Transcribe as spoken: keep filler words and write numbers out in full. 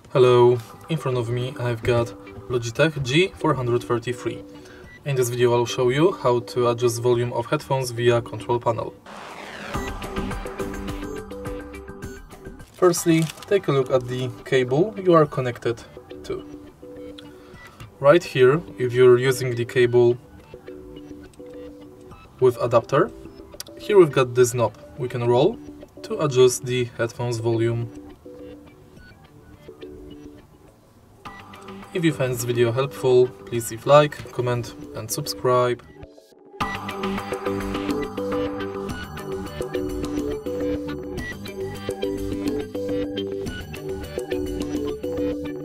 Hello, in front of me I've got Logitech G four thirty-three. In this video I'll show you how to adjust volume of headphones via control panel. Firstly, take a look at the cable you are connected to. Right here, if you're using the cable with adapter, here we've got this knob we can roll to adjust the headphones volume. If you find this video helpful, please leave like, comment and subscribe.